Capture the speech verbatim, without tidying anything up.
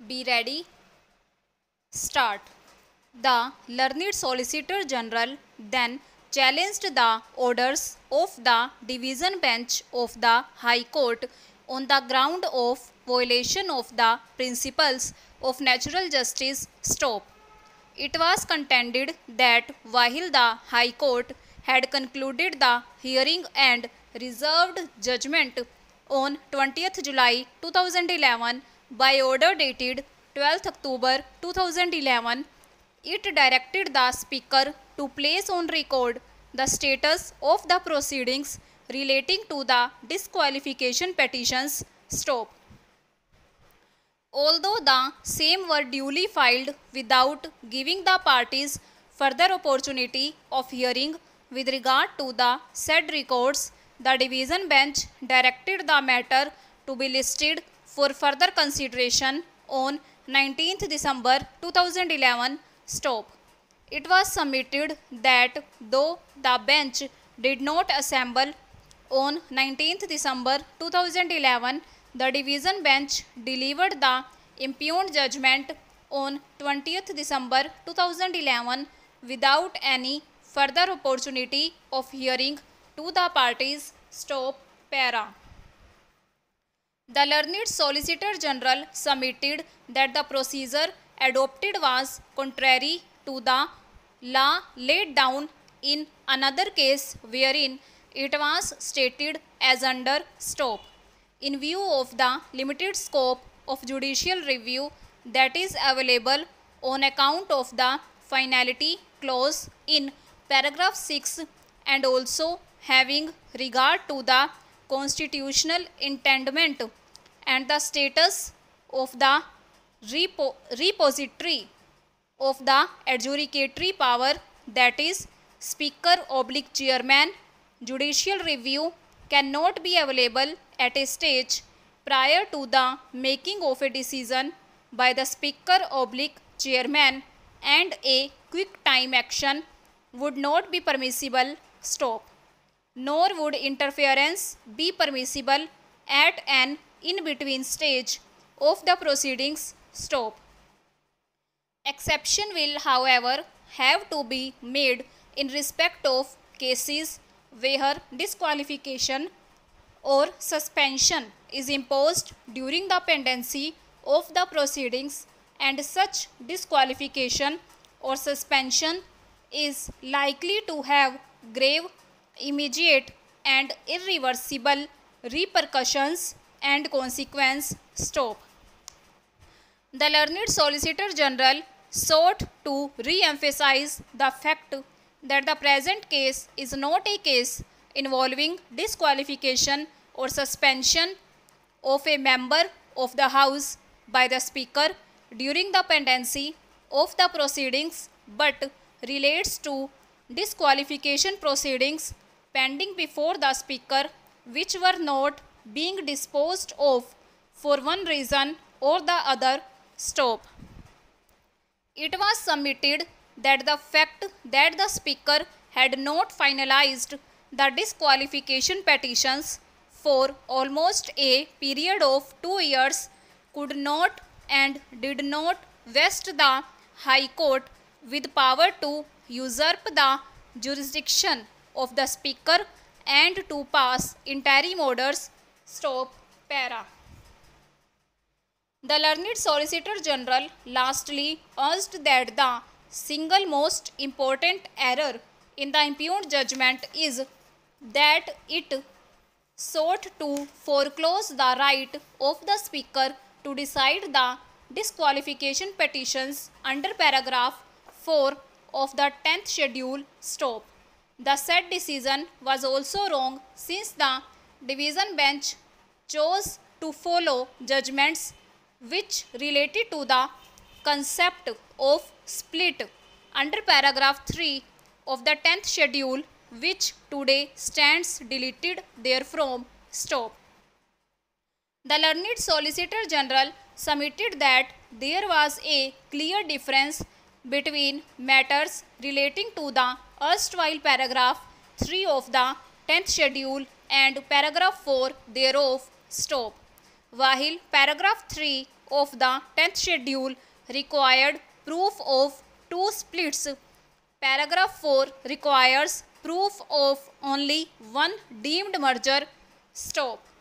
Be ready. Start. The learned Solicitor General then challenged the orders of the Division Bench of the High Court on the ground of violation of the principles of natural justice. Stop. It was contended that while the High Court had concluded the hearing and reserved judgment on twentieth July two thousand eleven by order dated twelfth October two thousand eleven, it directed the Speaker to place on record the status of the proceedings relating to the disqualification petitions. Stop. Although the same were duly filed without giving the parties further opportunity of hearing with regard to the said records, the division bench directed the matter to be listed for further consideration on nineteenth December two thousand eleven. Stop. It was submitted that though the bench did not assemble on nineteenth December two thousand eleven, the division bench delivered the impugned judgment on twentieth December two thousand eleven without any further opportunity of hearing to the parties. Stop. Para. The learned Solicitor General submitted that the procedure adopted was contrary to the law laid down in another case wherein it was stated as under. Stop. In view of the limited scope of judicial review that is available on account of the finality clause in paragraph six and also having regard to the constitutional intendment and the status of the repo repository of the adjudicatory power, that is Speaker oblique Chairman, judicial review cannot be available at a stage prior to the making of a decision by the Speaker oblique Chairman, and a quick time action would not be permissible. Stop. Nor would interference be permissible at an in-between stage of the proceedings. Stop. Exception will, however, have to be made in respect of cases where disqualification or suspension is imposed during the pendency of the proceedings, and such disqualification or suspension is likely to have grave, immediate and irreversible repercussions and consequences. Stop. The learned Solicitor General sought to re-emphasize the fact that the present case is not a case involving disqualification or suspension of a member of the House by the Speaker during the pendency of the proceedings, but relates to disqualification proceedings pending before the Speaker which were not being disposed of for one reason or the other. Stop. It was submitted that the fact that the Speaker had not finalized the disqualification petitions for almost a period of two years could not and did not vest the High Court with power to usurp the jurisdiction of the Speaker and to pass interim orders. Stop. Para. The learned Solicitor General lastly urged that the single most important error in the impugned judgment is that it sought to foreclose the right of the Speaker to decide the disqualification petitions under paragraph four of the tenth schedule. Stop. The said decision was also wrong, since the division bench chose to follow judgments which related to the concept of split under paragraph three of the tenth schedule, which today stands deleted therefrom. Stop. The learned Solicitor General submitted that there was a clear difference between matters relating to the erstwhile paragraph three of the tenth schedule and paragraph four thereof. Stop. while paragraph three of the tenth schedule required proof of two splits. Paragraph four requires proof of only one deemed merger. Stop.